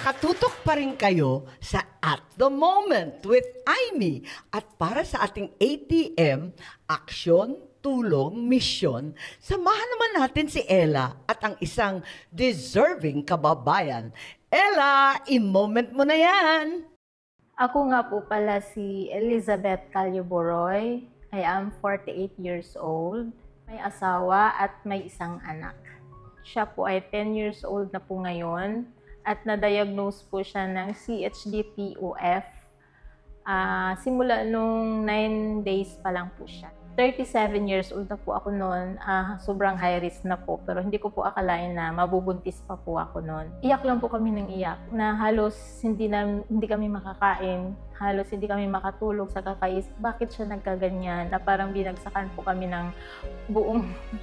Nakatutok pa rin kayo sa At the Moment with Aimee. At para sa ating ATM, aksyon, tulong, misyon, samahan naman natin si Ella at ang isang deserving kababayan. Ella, i-moment mo na yan! Ako nga po pala si Elizabeth Calyoboroy. I am 48 years old. May asawa at may isang anak. Siya po ay 10 years old na po ngayon at na-diagnose po siya ng CHD-POF. Simula nung 9 days pa lang po siya. 37 years old na po ako noon. Sobrang high risk na po, pero hindi ko po akalain na mabubuntis pa po ako noon. Iyak lang po kami ng iyak na halos hindi kami makakain, halos hindi kami makatulog sa kakaisip. Bakit siya nagkaganyan? Na parang binagsakan po kami ng buong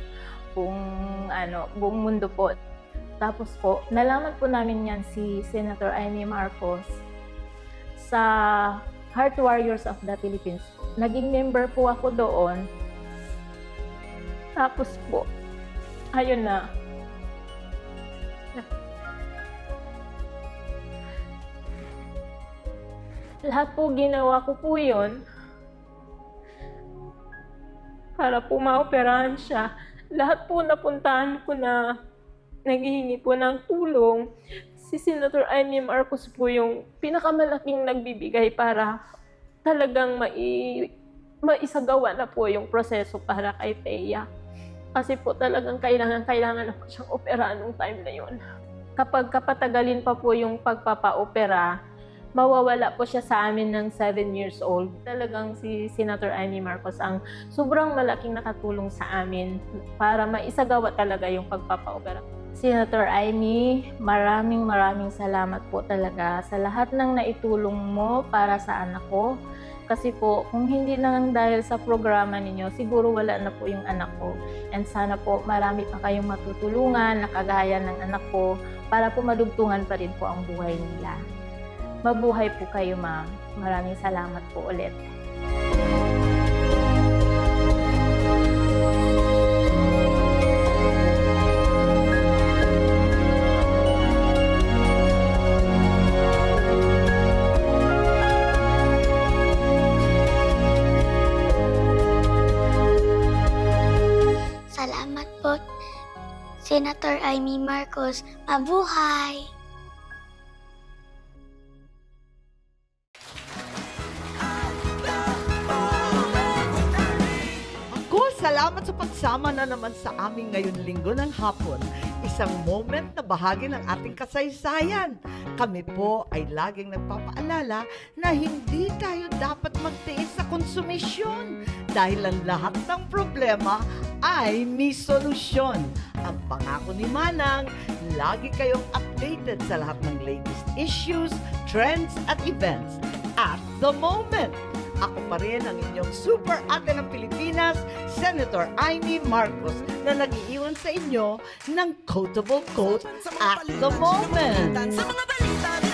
mundo po. Tapos po, nalaman po namin yan si Senator Aimee Marcos sa Heart Warriors of the Philippines. Naging member po ako doon. Tapos po, ayun na. Lahat po ginawa ko po yun para po maoperahan siya. Lahat po napuntahan ko na naghihingi po ng tulong. Si Senator Aimee Marcos po yung pinakamalaking nagbibigay para talagang maisagawa na po yung proseso para kay Thea. Kasi po talagang kailangan na po siyang operahan nung time na yun. Kapag kapatagalin pa po yung pagpapa-opera, mawawala po siya sa amin ng 7 years old. Talagang si Senator Aimee Marcos ang sobrang malaking nakatulong sa amin para maisagawa talaga yung pagpapa-opera. Senator Aimee, maraming salamat po talaga sa lahat ng naitulong mo para sa anak ko. Kasi po, kung hindi lang dahil sa programa ninyo, siguro wala na po yung anak ko. And sana po marami pa kayong matutulungan na kagaya ng anak ko para po madugtungan pa rin po ang buhay nila. Mabuhay po kayo, ma'am. Maraming salamat po ulit. Salamat po, Senator Aimee Marcos. Mabuhay! Salamat sa pagsama na naman sa amin ngayon linggo ng hapon. Isang moment na bahagi ng ating kasaysayan. Kami po ay laging nagpapaalala na hindi tayo dapat magtiis sa konsumisyon dahil ang lahat ng problema ay may solusyon. Ang pangako ni Manang, lagi kayong updated sa lahat ng latest issues, trends at events. At the moment, ako pa rin ang inyong super ate ng Pilipinas, Senator Aimee Marcos, na nag-iiwan sa inyo ng quotable quote at the moment.